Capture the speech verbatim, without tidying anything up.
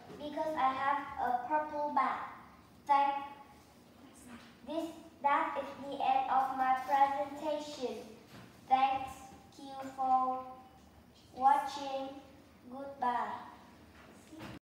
because I have a purple bag. Thank this. That is the end of my presentation. Thanks you for watching. Goodbye.